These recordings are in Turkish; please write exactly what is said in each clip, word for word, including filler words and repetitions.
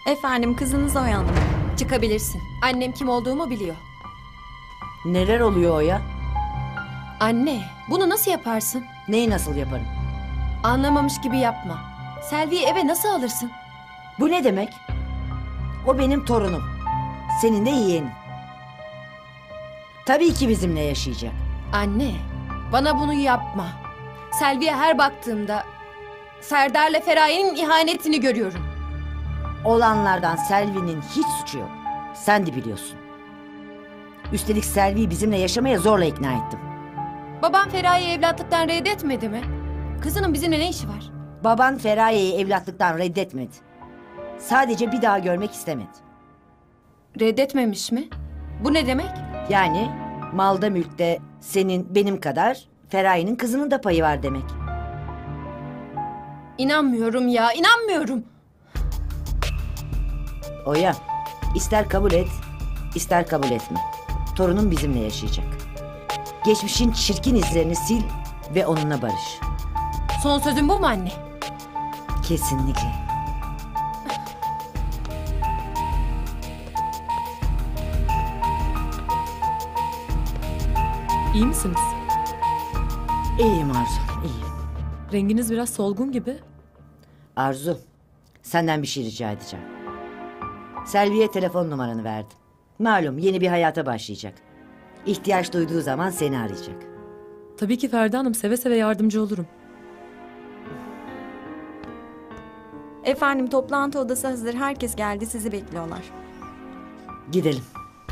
Efendim, kızınız Oya. Çıkabilirsin. Annem kim olduğumu biliyor. Neler oluyor o ya? Anne, bunu nasıl yaparsın? Neyi nasıl yaparım? Anlamamış gibi yapma. Selvi'yi eve nasıl alırsın? Bu ne demek? O benim torunum. Senin de yeğenin. Tabii ki bizimle yaşayacak. Anne, bana bunu yapma. Selvi'ye her baktığımda Serdar'la Feraye'nin ihanetini görüyorum. Olanlardan Selvi'nin hiç suçu yok. Sen de biliyorsun. Üstelik Selvi'yi bizimle yaşamaya zorla ikna ettim. Babam Feraye'yi evlatlıktan reddetmedi mi? Kızının bizimle ne işi var? Baban Feraye'yi evlatlıktan reddetmedi. Sadece bir daha görmek istemedi. Reddetmemiş mi? Bu ne demek? Yani malda mülkte senin benim kadar Feraye'nin kızının da payı var demek. İnanmıyorum ya, inanmıyorum. Oya, ister kabul et, ister kabul etme. Torunun bizimle yaşayacak. Geçmişin çirkin izlerini sil ve onunla barış. Son sözün bu mu anne? Kesinlikle. İyi misiniz? İyiyim Arzu, iyiyim. Renginiz biraz solgun gibi. Arzu, senden bir şey rica edeceğim. Selvi'ye telefon numaranı verdim. Malum yeni bir hayata başlayacak. İhtiyaç duyduğu zaman seni arayacak. Tabii ki Ferda Hanım, seve seve yardımcı olurum. Efendim, toplantı odası hazır. Herkes geldi, sizi bekliyorlar. Gidelim.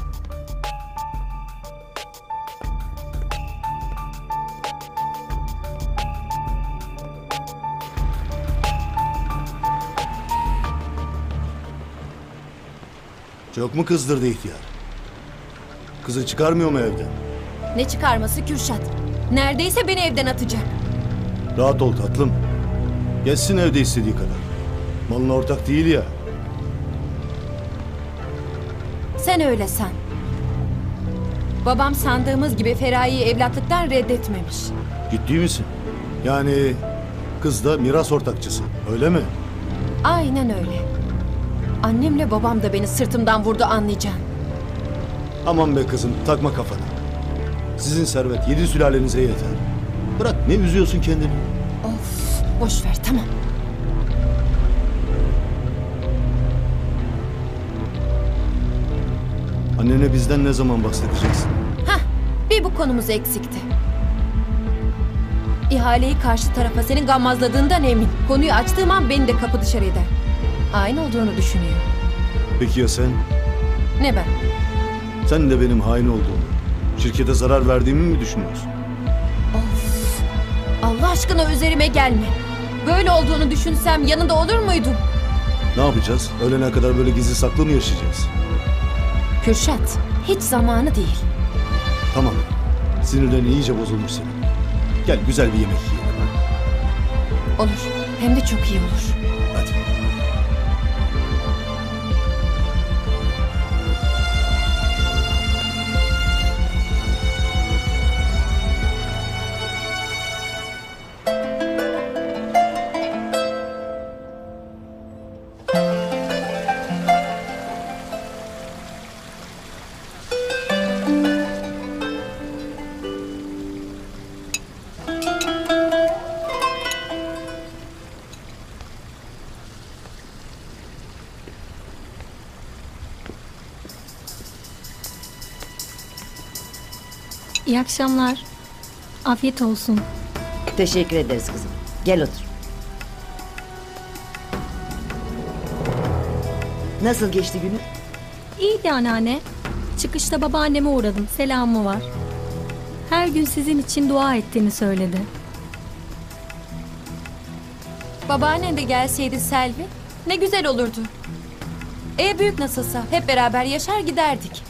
Çok mu kızdırdı ihtiyar? Kızı çıkarmıyor mu evden? Ne çıkarması Kürşat? Neredeyse beni evden atacak. Rahat ol tatlım. Geçsin evde istediği kadar. Malına ortak değil ya. Sen öyle san. Babam sandığımız gibi Feraye'yi evlatlıktan reddetmemiş. Ciddi misin? Yani kız da miras ortakçısı, öyle mi? Aynen öyle. Annemle babam da beni sırtımdan vurdu, anlayacaksın. Aman be kızım, takma kafana. Sizin servet yedi sülalenize yeter. Bırak, ne üzüyorsun kendini? Of, boş ver, tamam. Annene bizden ne zaman bahsedeceksin? Hah, bir bu konumuz eksikti. İhaleyi karşı tarafa senin gammazladığından emin. Konuyu açtığım an beni de kapı dışarı eder. Aynı olduğunu düşünüyor. Peki ya sen? Ne ben? Sen de benim hain olduğumu, şirkete zarar verdiğimi mi düşünüyorsun? Of! Allah aşkına üzerime gelme. Böyle olduğunu düşünsem yanında olur muydum? Ne yapacağız? Öğlene kadar böyle gizli saklı mı yaşayacağız? Kürşat, hiç zamanı değil. Tamam. Sinirlerin iyice bozulmuş senin. Gel güzel bir yemek yiyelim. Ha? Olur, hem de çok iyi olur. Hadi. İyi akşamlar. Afiyet olsun. Teşekkür ederiz kızım. Gel otur. Nasıl geçti günün? İyiydi anneanne. Çıkışta babaanneme uğradım. Selamı var. Her gün sizin için dua ettiğini söyledi. Babaannen de gelseydi Selvi, ne güzel olurdu. Ev büyük nasılsa hep beraber yaşar giderdik.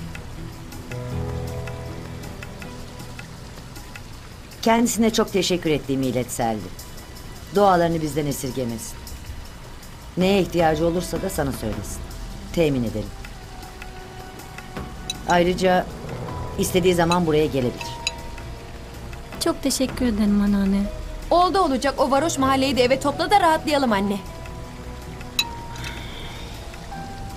Kendisine çok teşekkür ettiğimi ilet Selvi. Dualarını bizden esirgemesin. Neye ihtiyacı olursa da sana söylesin. Temin edelim. Ayrıca istediği zaman buraya gelebilir. Çok teşekkür ederim anneanne. Oldu olacak o varoş mahalleyi de eve topla da rahatlayalım anne.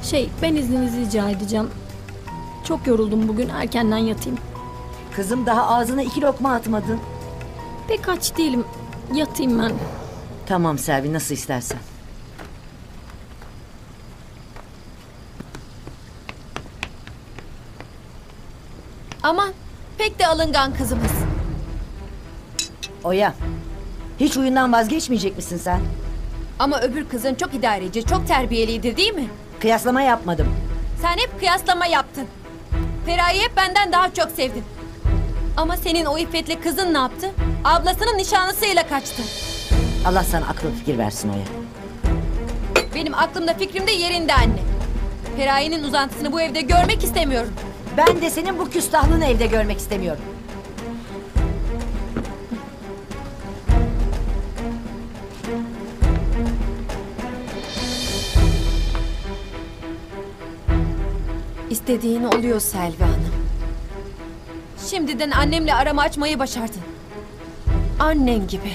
Şey, ben izninizi rica edeceğim. Çok yoruldum bugün, erkenden yatayım. Kızım daha ağzına iki lokma atmadın. Pek aç değilim. Yatayım ben. Tamam Selvi, nasıl istersen. Aman pek de alıngan kızımız. Oya, hiç oyundan vazgeçmeyecek misin sen? Ama öbür kızın çok idareci, çok terbiyeliydi değil mi? Kıyaslama yapmadım. Sen hep kıyaslama yaptın. Feraye'yi hep benden daha çok sevdin. Ama senin o iffetli kızın ne yaptı? Ablasının nişanlısıyla kaçtı. Allah sana akıl fikir versin Oya. Benim aklımda fikrimde yerinde anne. Feraye'nin uzantısını bu evde görmek istemiyorum. Ben de senin bu küstahlığını evde görmek istemiyorum. İstediğin oluyor Selvi Hanım. Şimdiden annemle aramı açmayı başardın. Annen gibi.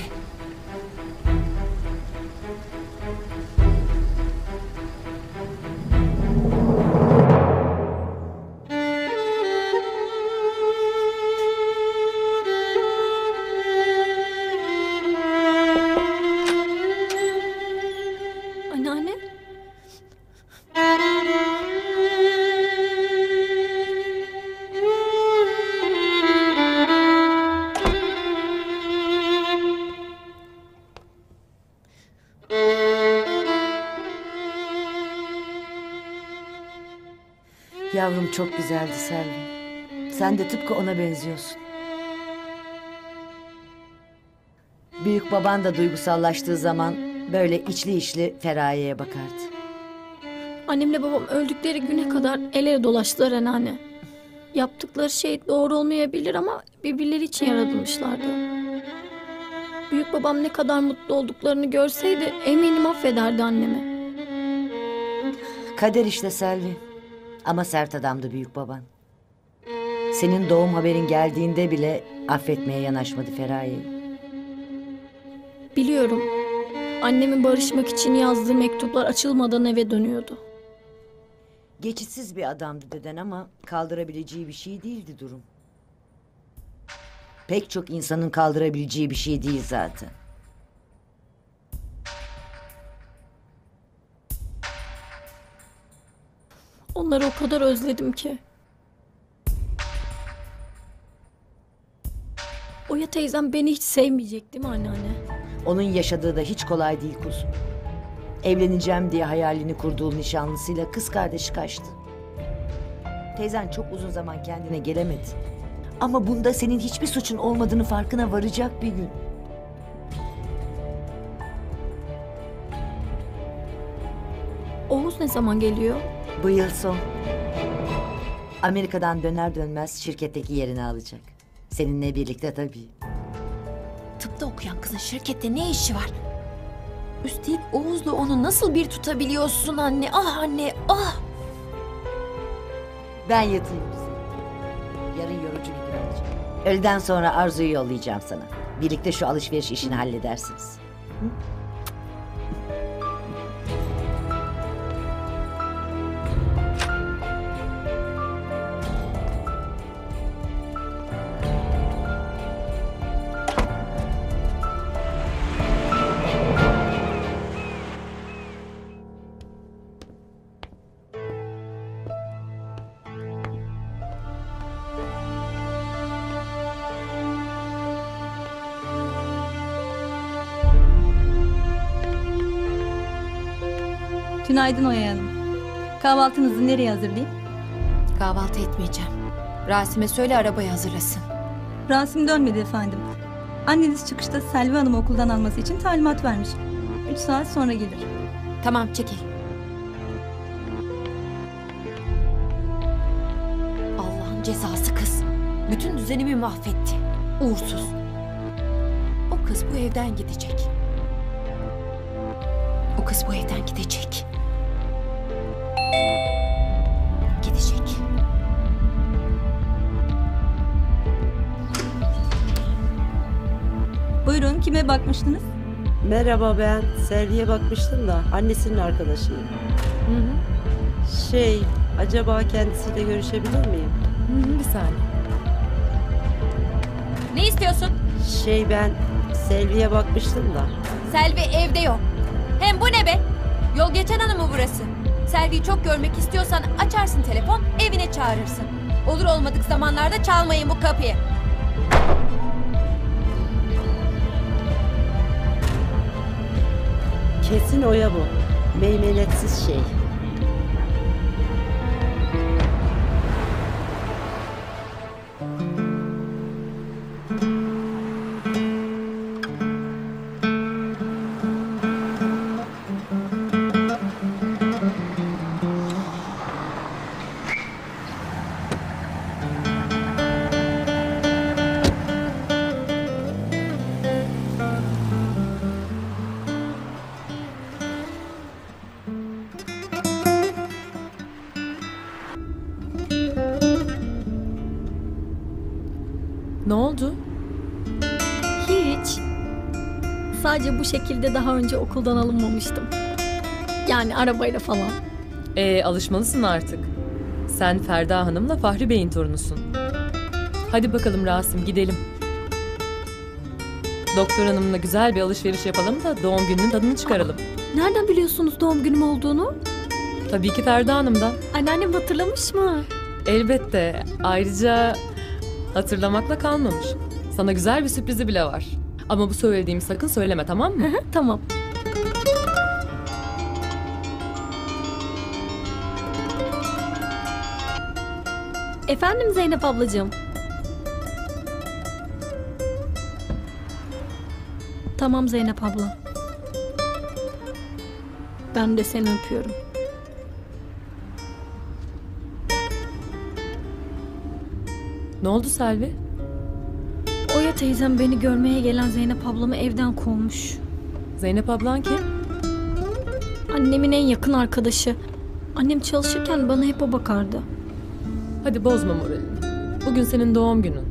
Anneanne? Yavrum çok güzeldi Selvi. Sen de tıpkı ona benziyorsun. Büyük baban da duygusallaştığı zaman böyle içli içli Feraye'ye bakardı. Annemle babam öldükleri güne kadar el ele dolaştılar anneanne. Yaptıkları şey doğru olmayabilir ama birbirleri için yaratılmışlardı. Büyük babam ne kadar mutlu olduklarını görseydi eminim affederdi annemi. Kader işte Selvi. Ama sert adamdı büyük baban. Senin doğum haberin geldiğinde bile affetmeye yanaşmadı Feraye'yi. Biliyorum. Annemin barışmak için yazdığı mektuplar açılmadan eve dönüyordu. Geçitsiz bir adamdı deden ama kaldırabileceği bir şey değildi durum. Pek çok insanın kaldırabileceği bir şey değil zaten. Onları o kadar özledim ki. Oya teyzem beni hiç sevmeyecek değil mi anneanne? Onun yaşadığı da hiç kolay değil kuzum. Evleneceğim diye hayalini kurduğu nişanlısıyla kız kardeşi kaçtı. Teyzen çok uzun zaman kendine gelemedi. Ama bunda senin hiçbir suçun olmadığını farkına varacak bir gün. Oğuz ne zaman geliyor? Bu yıl son. Amerika'dan döner dönmez şirketteki yerini alacak. Seninle birlikte tabii. Tıpta okuyan kızın şirkette ne işi var? Üstelik Oğuz'la onu nasıl bir tutabiliyorsun anne? Ah anne, ah! Ben yatayım güzelim. Yarın yorucu bir gün olacak. Öğleden sonra Arzu'yu yollayacağım sana. Birlikte şu alışveriş işini halledersiniz. Hı? Günaydın Oya Hanım. Kahvaltınızı nereye hazırlayayım? Kahvaltı etmeyeceğim. Rasim'e söyle arabayı hazırlasın. Rasim dönmedi efendim. Anneniz çıkışta Selvi Hanım'ı okuldan alması için talimat vermiş. Üç saat sonra gelir. Tamam çekil. Allah'ın cezası kız. Bütün düzenimi mahvetti. Uğursuz. O kız bu evden gidecek. O kız bu evden gidecek. Gidecek. Buyurun, kime bakmıştınız? Merhaba, ben Selvi'ye bakmıştım da annesinin arkadaşıyım. Hı hı. Şey, acaba kendisiyle görüşebilir miyim? Hı hı, bir saniye. Ne istiyorsun? Şey ben Selvi'ye bakmıştım da. Selvi evde yok. Hem bu ne be? Yol geçen hanı mı burası? Selvi'yi çok görmek istiyorsan açarsın telefon, evine çağırırsın. Olur olmadık zamanlarda çalmayın bu kapıyı. Kesin Oya bu. Meymenetsiz şey. Ne oldu? Hiç. Sadece bu şekilde daha önce okuldan alınmamıştım. Yani arabayla falan. Ee, alışmalısın artık. Sen Ferda Hanım'la Fahri Bey'in torunusun. Hadi bakalım Rasim, gidelim. Doktor Hanım'la güzel bir alışveriş yapalım da doğum gününün tadını çıkaralım. Nereden biliyorsunuz doğum günüm olduğunu? Tabii ki Ferda Hanım'dan. Anneannem hatırlamış mı? Elbette. Ayrıca hatırlamakla kalmamış. Sana güzel bir sürprizi bile var. Ama bu söylediğimi sakın söyleme, tamam mı? Tamam. Efendim Zeynep ablacığım. Tamam Zeynep abla. Ben de seni öpüyorum. Ne oldu Selvi? Oya teyzem beni görmeye gelen Zeynep ablamı evden kovmuş. Zeynep ablan kim? Annemin en yakın arkadaşı. Annem çalışırken bana hep o bakardı. Hadi bozma moralini. Bugün senin doğum günün.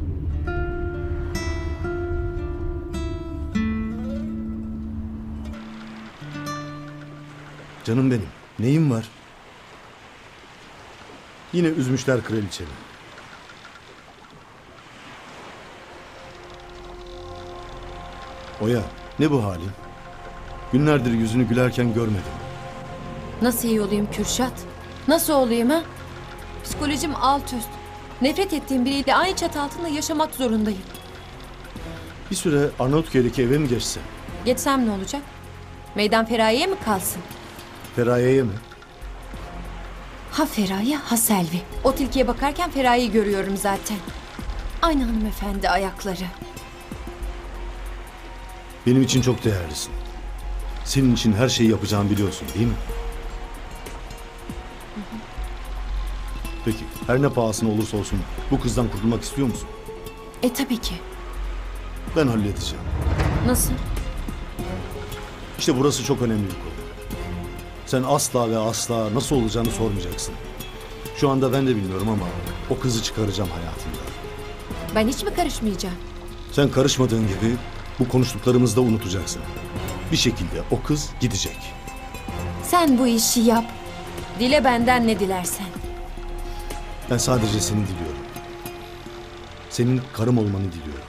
Canım benim. Neyim var? Yine üzmüşler kraliçeni. Oya, ne bu halin? Günlerdir yüzünü gülerken görmedim. Nasıl iyi olayım Kürşat? Nasıl olayım ha? Psikolojim alt üst. Nefret ettiğim biriyle aynı çatı altında yaşamak zorundayım. Bir süre Arnavutköy'deki eve mi geçsem? Geçsem ne olacak? Meydan Feraye'ye mi kalsın? Feraye'ye mi? Ha Feraye ha Selvi. O tilkiye bakarken Feraye'yi görüyorum zaten. Aynı hanımefendi ayakları. Benim için çok değerlisin. Senin için her şeyi yapacağımı biliyorsun, değil mi? Peki, her ne pahasına olursa olsun bu kızdan kurtulmak istiyor musun? E tabii ki. Ben halledeceğim. Nasıl? İşte burası çok önemli bir konu. Sen asla ve asla nasıl olacağını sormayacaksın. Şu anda ben de bilmiyorum ama o kızı çıkaracağım hayatımdan. Ben hiç mi karışmayacağım? Sen karışmadığın gibi bu konuştuklarımızı da unutacaksın. Bir şekilde o kız gidecek. Sen bu işi yap. Dile benden ne dilersen. Ben sadece seni diliyorum. Senin karım olmanı diliyorum.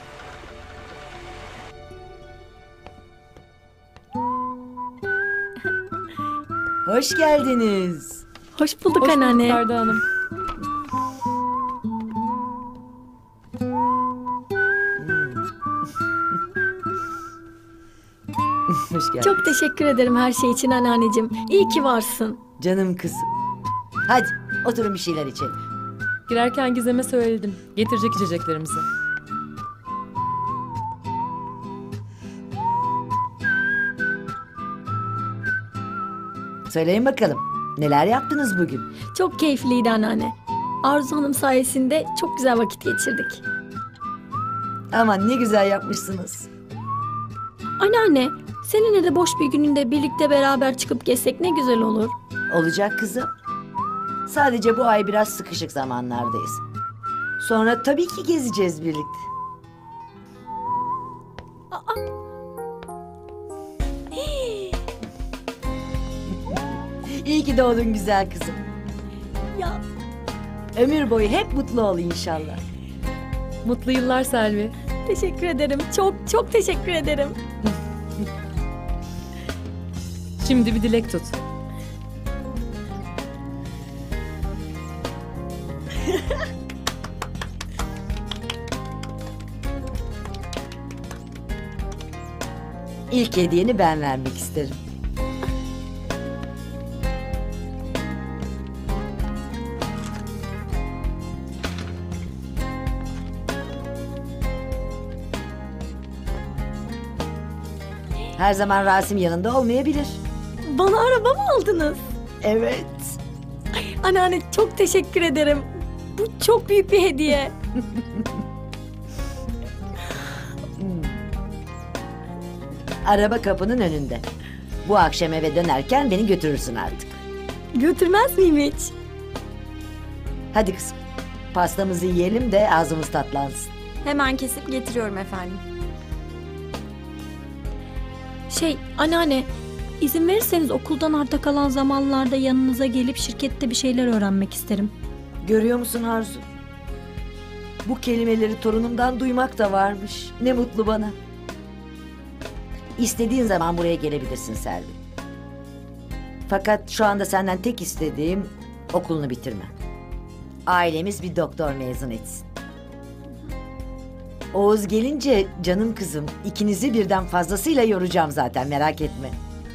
Hoş geldiniz. Hoş bulduk Hoş bulduk anneanne. Ferda Hanım. Hoş geldin. Çok teşekkür ederim her şey için anneanneciğim. İyi ki varsın. Canım kızım. Hadi oturun bir şeyler içelim. Girerken Gizem'e söyledim. Getirecek içeceklerimizi. Söyleyin bakalım. Neler yaptınız bugün? Çok keyifliydi anneanne. Arzu Hanım sayesinde çok güzel vakit geçirdik. Aman ne güzel yapmışsınız. Anneanne, seninle de boş bir gününde birlikte beraber çıkıp gezsek ne güzel olur. Olacak kızım. Sadece bu ay biraz sıkışık zamanlardayız. Sonra tabii ki gezeceğiz birlikte. İyi ki doğdun güzel kızım. Ya Ömür boyu hep mutlu ol inşallah. Mutlu yıllar Selvi. teşekkür ederim. Çok çok teşekkür ederim. Şimdi bir dilek tut. İlk hediyeni ben vermek isterim. Her zaman Rasim yanında olmayabilir. Bana araba mı aldınız? Evet. Anneanne çok teşekkür ederim. Bu çok büyük bir hediye. Araba kapının önünde. Bu akşam eve dönerken beni götürürsün artık. Götürmez miyim hiç? Hadi kızım. Pastamızı yiyelim de ağzımız tatlansın. Hemen kesip getiriyorum efendim. Şey anneanne, izin verirseniz okuldan arta kalan zamanlarda yanınıza gelip şirkette bir şeyler öğrenmek isterim. Görüyor musun Arzu? Bu kelimeleri torunumdan duymak da varmış. Ne mutlu bana. İstediğin zaman buraya gelebilirsin Selvi. Fakat şu anda senden tek istediğim okulunu bitirme. Ailemiz bir doktor mezun etsin. Oğuz gelince canım kızım ikinizi birden fazlasıyla yoracağım zaten, merak etme.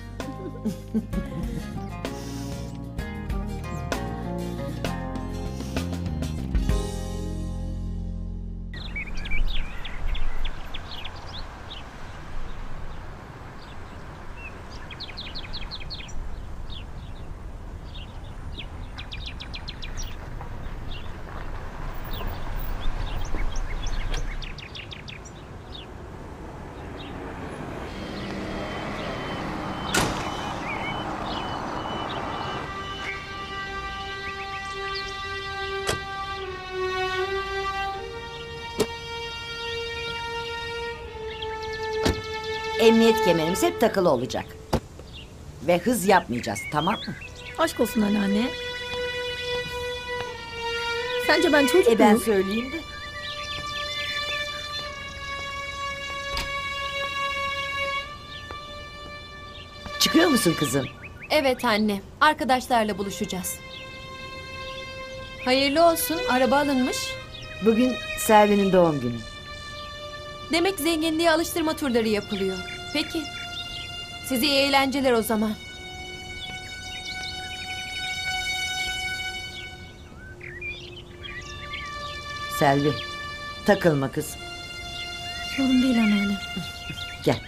Emniyet kemerimiz hep takılı olacak. Ve hız yapmayacağız, tamam mı? Aşk olsun anneanne. Sence ben çocuk E ben muyum? söyleyeyim de. Çıkıyor musun kızım? Evet anne, arkadaşlarla buluşacağız. Hayırlı olsun, araba alınmış. Bugün Selvi'nin doğum günü. Demek zenginliğe alıştırma turları yapılıyor. Peki, size iyi eğlenceler o zaman. Selvi, takılma kızım. Sorun değil anneanne. Gel.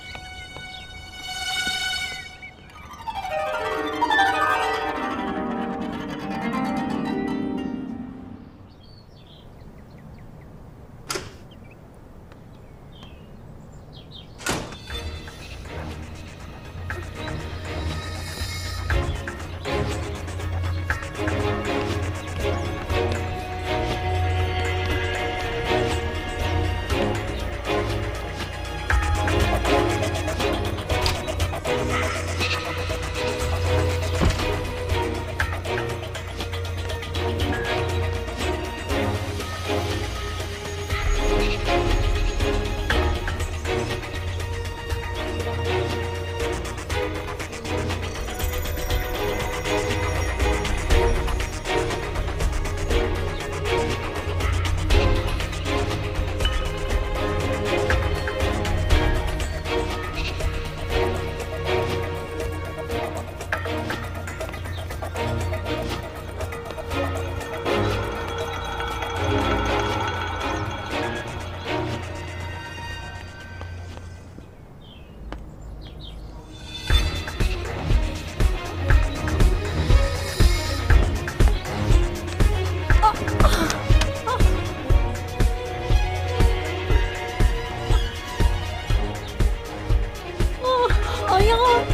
Ayağım.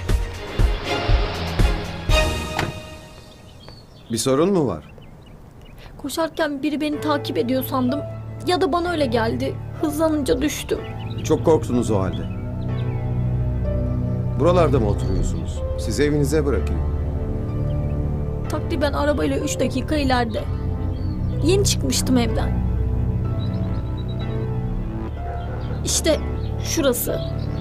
Bir sorun mu var? Koşarken biri beni takip ediyor sandım. Ya da bana öyle geldi. Hızlanınca düştüm. Çok korktunuz o halde. Buralarda mı oturuyorsunuz? Sizi evinize bırakayım. Takriben arabayla üç dakika ileride. Yeni çıkmıştım evden. İşte şurası.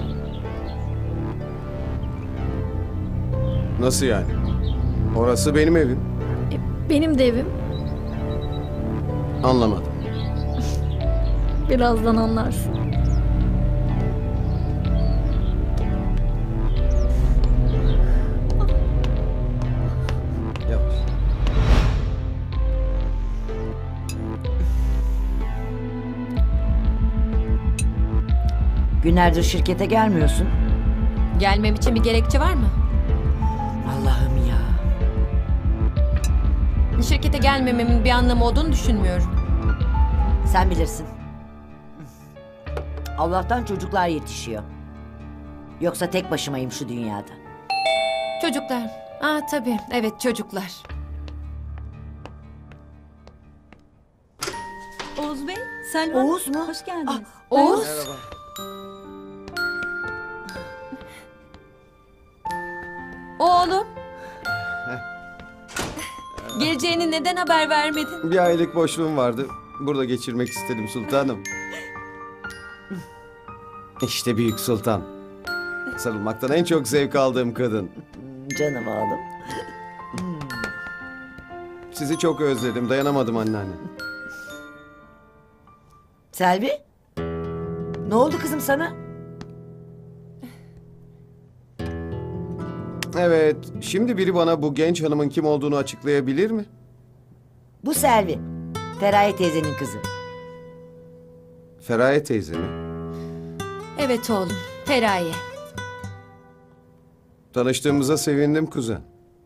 Nasıl yani? Orası benim evim. E, benim de evim. Anlamadım. Birazdan anlarsın. Yavaş. Günlerdir şirkete gelmiyorsun. Gelmem için bir gerekçe var mı? Allah'ım ya. Şirkete gelmememin bir anlamı olduğunu düşünmüyorum. Sen bilirsin. Allah'tan çocuklar yetişiyor. Yoksa tek başımayım şu dünyada. Çocuklar. Aa tabii. Evet çocuklar. Oğuz Bey, Selvi Oğuz Hanım, mu? hoş geldiniz. Oğuz. Merhaba. Oğlum. Geleceğini neden haber vermedin? Bir aylık boşluğum vardı. Burada geçirmek istedim sultanım. İşte büyük sultan. Sarılmaktan en çok zevk aldığım kadın. Canım oğlum. Sizi çok özledim. Dayanamadım anneanne. Selvi? Ne oldu kızım sana? Evet. Şimdi biri bana bu genç hanımın kim olduğunu açıklayabilir mi? Bu Selvi. Feraye teyzenin kızı. Feraye teyze mi? Evet oğlum. Feraye. Tanıştığımıza sevindim kuzen.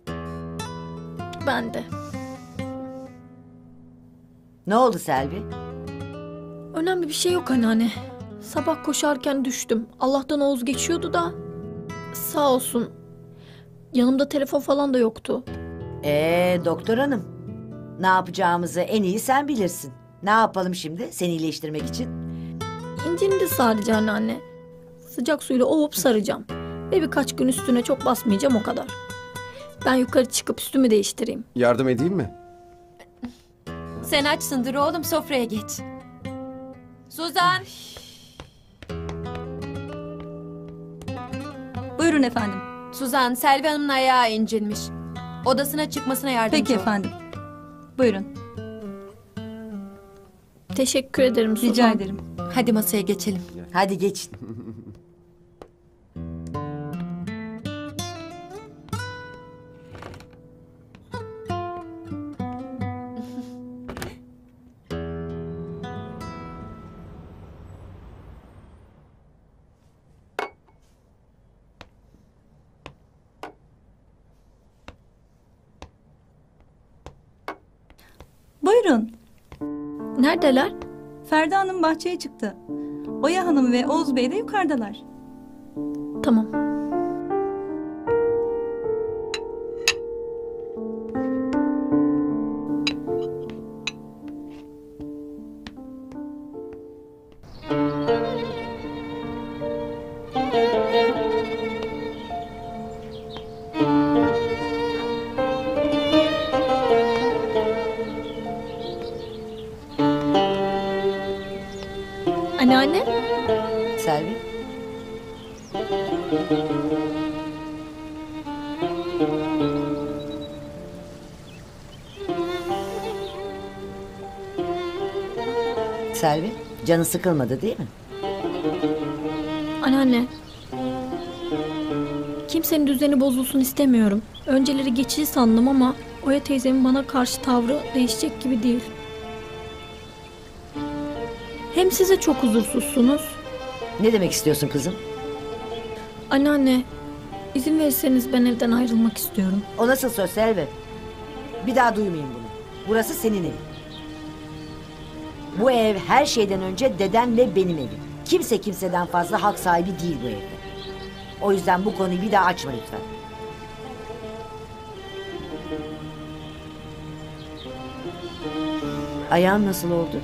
Ben de. Ne oldu Selvi? Önemli bir şey yok anneanne. Sabah koşarken düştüm. Allah'tan Oğuz geçiyordu da. Sağ olsun. Yanımda telefon falan da yoktu. Ee doktor hanım. Ne yapacağımızı en iyi sen bilirsin. Ne yapalım şimdi seni iyileştirmek için? İncindi sadece anneanne. Sıcak suyla ovup saracağım. Ve birkaç gün üstüne çok basmayacağım o kadar. Ben yukarı çıkıp üstümü değiştireyim. Yardım edeyim mi? Sen açsındır oğlum, sofraya geç. Suzan. Buyurun efendim. Suzan, Selvi Hanım'ın ayağı incinmiş. Odasına çıkmasına yardımcı Peki ol. efendim. Buyurun. Teşekkür ederim Suzan. Rica ederim. Hadi masaya geçelim. Hadi geçin. Buyurun. Neredeler? Ferda Hanım bahçeye çıktı. Oya Hanım ve Oğuz Bey de yukarıdalar. Tamam. Anneanne? Selvi. Selvi, canı sıkılmadı değil mi? Anneanne. Kimsenin düzeni bozulsun istemiyorum. Önceleri geçici sandım ama Oya teyzemin bana karşı tavrı değişecek gibi değil. Hem size çok huzursuzsunuz. Ne demek istiyorsun kızım? Anneanne, izin verirseniz ben evden ayrılmak istiyorum. O nasıl söz Selvi? Bir daha duymayayım bunu. Burası senin evin. Bu ev her şeyden önce deden ve benim evim. Kimse kimseden fazla hak sahibi değil bu evde. O yüzden bu konuyu bir daha açma lütfen. Ayağın nasıl oldu?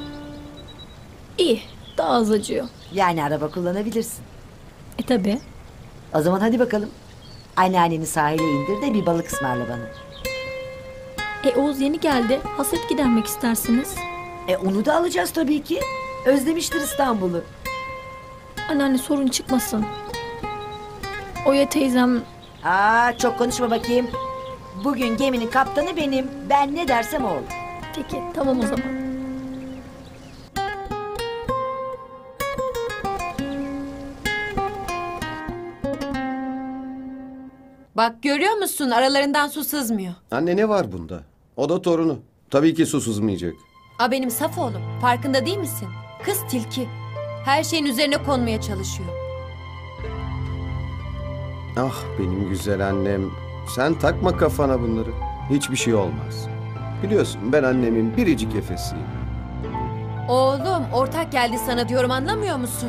İyi, daha az acıyor. Yani araba kullanabilirsin. E tabi. O zaman hadi bakalım. Anneanneni sahile indir de bir balık ısmarla bana. E Oğuz yeni geldi. Hasret gidermek istersiniz. E onu da alacağız tabii ki. Özlemiştir İstanbul'u. Anneanne sorun çıkmasın. Oya teyzem... Aa, çok konuşma bakayım. Bugün geminin kaptanı benim. Ben ne dersem o olur. Peki tamam o zaman. Bak görüyor musun aralarından su sızmıyor. Anne ne var bunda? O da torunu. Tabii ki su sızmayacak. A benim saf oğlum. Farkında değil misin? Kız tilki. Her şeyin üzerine konmaya çalışıyor. Ah benim güzel annem. Sen takma kafana bunları. Hiçbir şey olmaz. Biliyorsun ben annemin biricik efesiyim. Oğlum ortak geldi sana diyorum anlamıyor musun?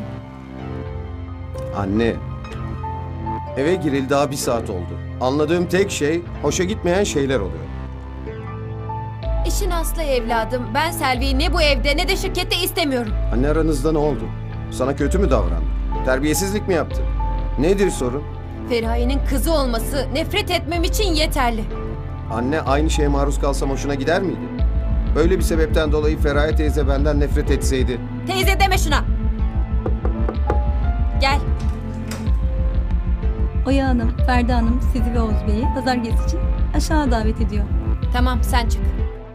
Anne. Eve giril daha bir saat oldu. Anladığım tek şey hoşa gitmeyen şeyler oluyor. İşin aslı evladım. Ben Selvi'yi ne bu evde ne de şirkette istemiyorum. Anne aranızda ne oldu? Sana kötü mü davrandı? Terbiyesizlik mi yaptı? Nedir sorun? Feraye'nin kızı olması nefret etmem için yeterli. Anne aynı şeye maruz kalsam hoşuna gider miydi? Böyle bir sebepten dolayı Feraye teyze benden nefret etseydi. Teyze deme şuna. Gel. Oya Hanım, Ferda Hanım sizi ve Oğuz Bey'i pazar gezisi için aşağı davet ediyor. Tamam sen çık.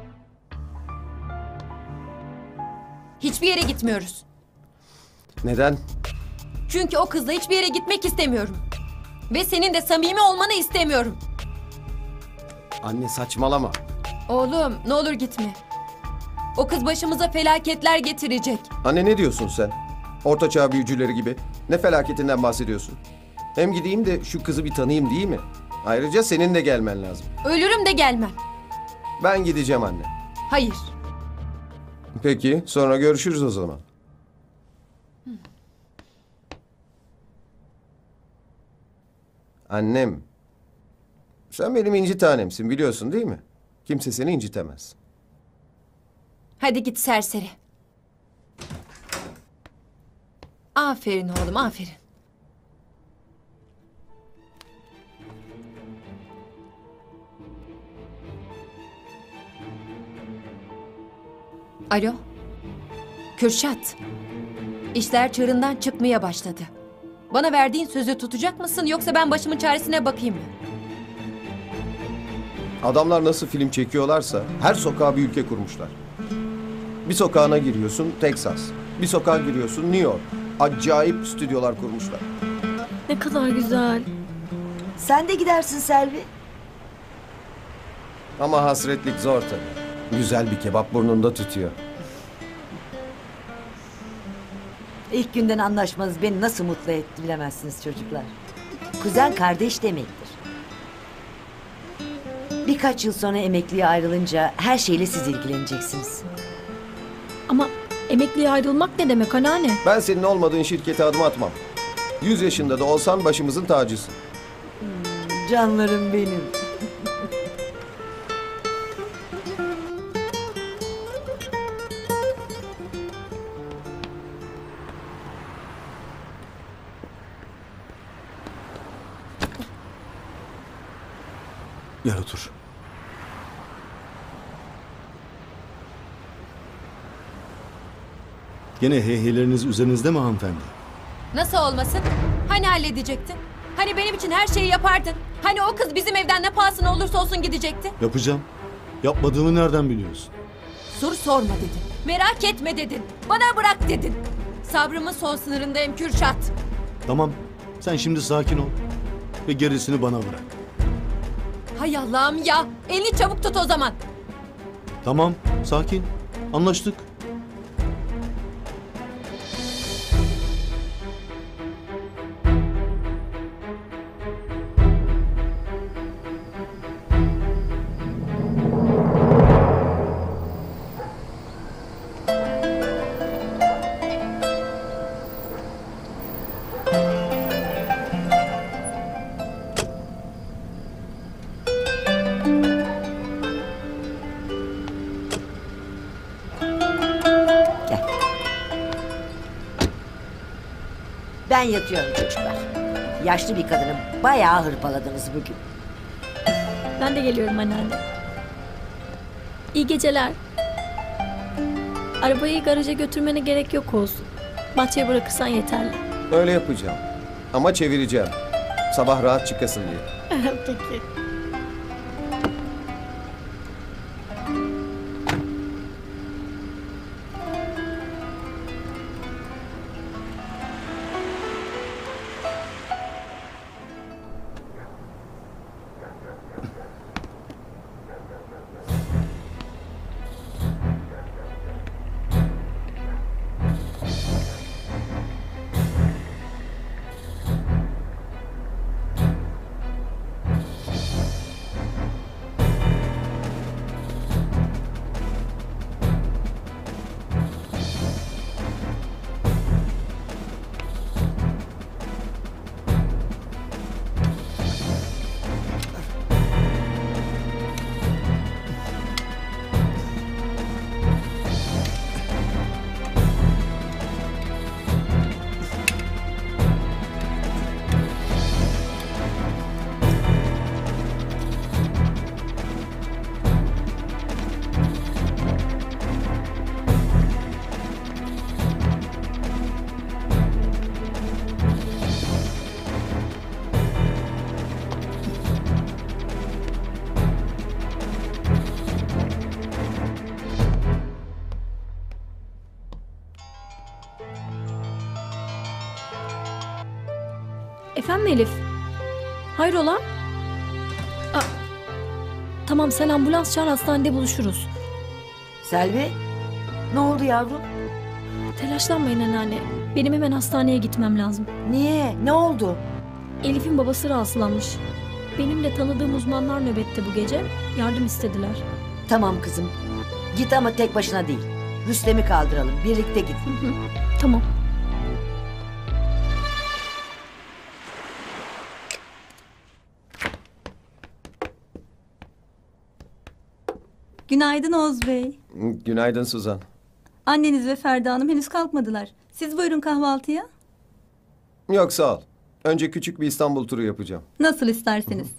Hiçbir yere gitmiyoruz. Neden? Çünkü o kızla hiçbir yere gitmek istemiyorum. Ve senin de samimi olmanı istemiyorum. Anne saçmalama. Oğlum ne olur gitme. O kız başımıza felaketler getirecek. Anne ne diyorsun sen? Ortaçağ büyücüleri gibi. Ne felaketinden bahsediyorsun? Hem gideyim de şu kızı bir tanıyayım değil mi? Ayrıca senin de gelmen lazım. Ölürüm de gelmem. Ben gideceğim anne. Hayır. Peki sonra görüşürüz o zaman. Annem. Sen benim inci tanemsin biliyorsun değil mi? Kimse seni incitemez. Hadi git serseri. Aferin oğlum aferin. Alo. Kürşat. İşler çığırından çıkmaya başladı. Bana verdiğin sözü tutacak mısın yoksa ben başımın çaresine bakayım mı? Adamlar nasıl film çekiyorlarsa her sokağa bir ülke kurmuşlar. Bir sokağına giriyorsun Texas. Bir sokağa giriyorsun New York. Acayip stüdyolar kurmuşlar. Ne kadar güzel. Sen de gidersin Selvi. Ama hasretlik zor tabii. Güzel bir kebap burnunda tütüyor. İlk günden anlaşmanız beni nasıl mutlu etti bilemezsiniz çocuklar. Kuzen kardeş demektir. Birkaç yıl sonra emekliye ayrılınca her şeyle siz ilgileneceksiniz. Ama emekliye ayrılmak ne demek anneanne? Ben senin olmadığın şirkete adım atmam. Yüz yaşında da olsan başımızın tacısın. Canlarım benim. Gel otur. Gene heyheleriniz üzerinizde mi hanımefendi? Nasıl olmasın? Hani halledecektin? Hani benim için her şeyi yapardın? Hani o kız bizim evden ne pahasına olursa olsun gidecekti? Yapacağım. Yapmadığımı nereden biliyorsun? Soru sorma dedin. Merak etme dedin. Bana bırak dedin. Sabrımın son sınırındayım Kürşat. Tamam. Sen şimdi sakin ol. Ve gerisini bana bırak. Hay Allah'ım ya. Elini çabuk tut o zaman. Tamam. Sakin. Anlaştık. Ben yatıyorum çocuklar. Yaşlı bir kadını bayağı hırpaladınız bugün. Ben de geliyorum anneanne. İyi geceler. Arabayı garaja götürmene gerek yok olsun. Bahçeye bırakırsan yeterli. Öyle yapacağım. Ama çevireceğim. Sabah rahat çıkasın diye. Peki. Efendim Elif? Hayrola? Aa, tamam sen ambulans çağır, hastanede buluşuruz. Selvi, ne oldu yavrum? Telaşlanmayın anneanne. Benim hemen hastaneye gitmem lazım. Niye? Ne oldu? Elif'in babası rahatsızlanmış. Benimle tanıdığım uzmanlar nöbette bu gece. Yardım istediler. Tamam kızım. Git ama tek başına değil. Rüstem'i kaldıralım. Birlikte git. Tamam. Günaydın Oğuz Bey. Günaydın Suzan. Anneniz ve Ferda Hanım henüz kalkmadılar. Siz buyurun kahvaltıya. Yok sağ ol. Önce küçük bir İstanbul turu yapacağım. Nasıl isterseniz.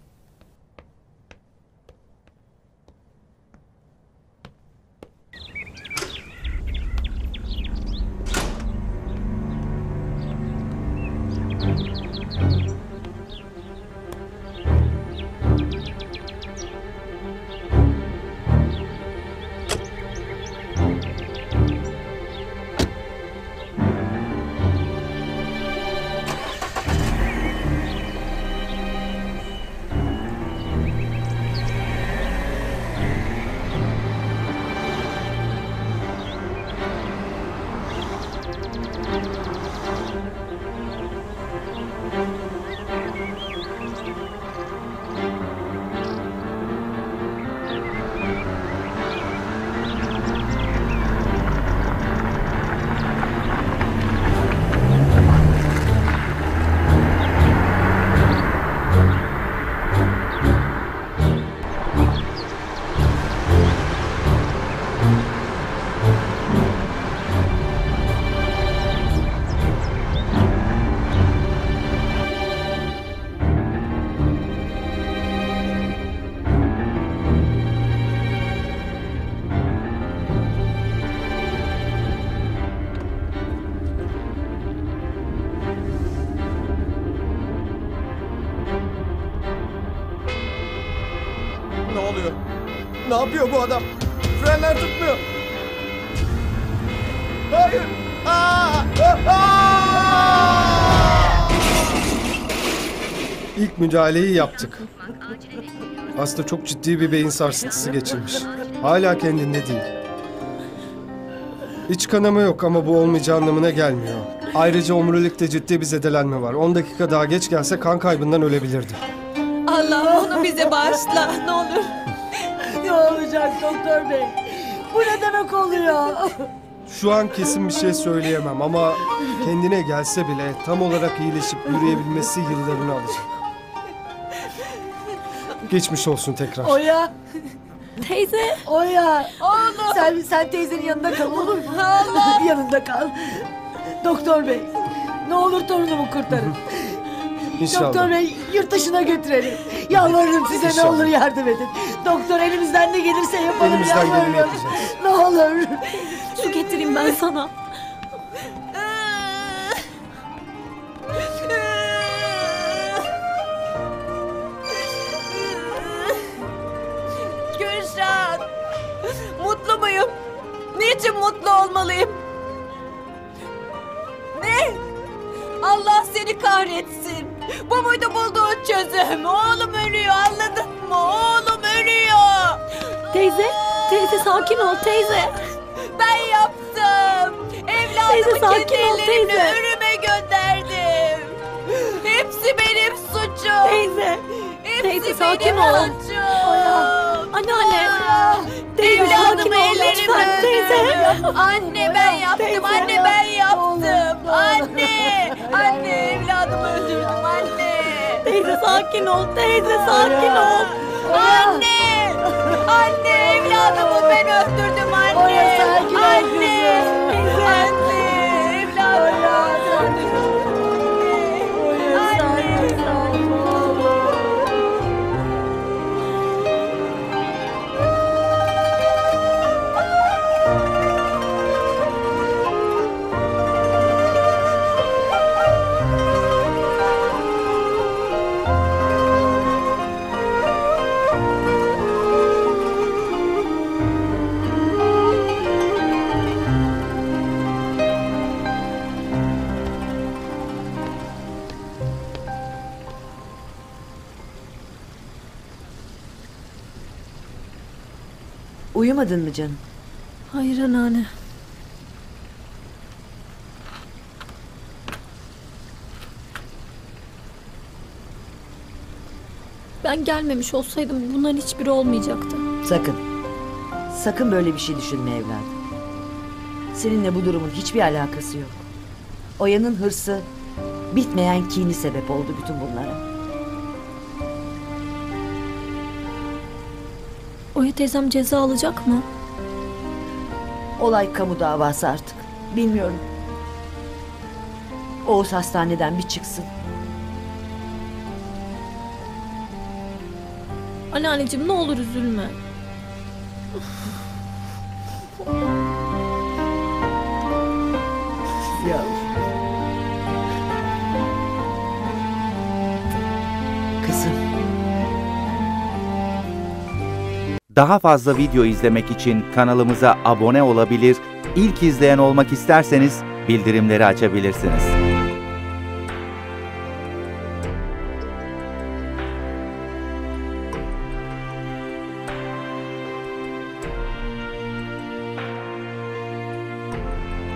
Ne oluyor? Ne yapıyor bu adam? Frenler tutmuyor. Hayır. Aa! Aa! İlk müdahaleyi yaptık. Hasta çok ciddi bir beyin sarsıntısı geçirmiş. Hala kendinde değil. İç kanama yok ama bu olmayacağı anlamına gelmiyor. Ayrıca omurilikte ciddi bir zedelenme var. on dakika daha geç gelse kan kaybından ölebilirdi. Allah onu bize bağışla ne olur. Ne olacak doktor bey? Bu ne demek oluyor? Şu an kesin bir şey söyleyemem ama kendine gelse bile tam olarak iyileşip yürüyebilmesi yıllarını alacak. Geçmiş olsun tekrar. Oya, Teyze. Oya. Oğlum. Sen, sen teyzenin yanında kal olur mu? Allah. Yanında kal. Doktor bey, Ne olur torunumu kurtarın. İnşallah. Doktor bey yurt dışına götürelim. Yalvarırım size İnşallah. ne olur yardım edin. Doktor elimizden ne gelirse yapalım. Elimizden geleni yalvarırım. yapacağız. Ne olur. Su getireyim ben sana. Gülşen! Mutlu muyum? Niçin mutlu olmalıyım? Ne? Allah seni kahretsin. Bu muydu bulduğun çözüm? Oğlum ölüyor, anladın mı? Oğlum ölüyor. Teyze, teyze sakin ol teyze. Ben yaptım. Evladımı Teyze, sakin kendi ol, ellerimle teyze. ölüme gönderdim. Hepsi benim suçum. Teyze. Hepsi teyze, sakin benim ol. suçum. Anneanne. Teyze sakin Evladımı ol ellerimle lütfen teyze. öldürdüm. Anne ben yaptım, Teyze. anne ben yaptım. Anne, anne evladımı öldürdüm anne. Teyze sakin ol teyze sakin ol. Anne, anne evladımı ben öldürdüm anne. Oya, sakin ol Anne, kızım. anne evladımı öldürdüm. Anne. Uyumadın mı canım? Hayır anneanne. Ben gelmemiş olsaydım bunların hiçbiri olmayacaktı. Sakın. Sakın böyle bir şey düşünme evladım. Seninle bu durumun hiçbir alakası yok. Oya'nın hırsı, bitmeyen kini sebep oldu bütün bunlara. Oya teyzem ceza alacak mı? Olay kamu davası artık. Bilmiyorum. Oğuz hastaneden bir çıksın. Anneanneciğim ne olur üzülme. Yavrum. Kızım. Daha fazla video izlemek için kanalımıza abone olabilir, ilk izleyen olmak isterseniz bildirimleri açabilirsiniz.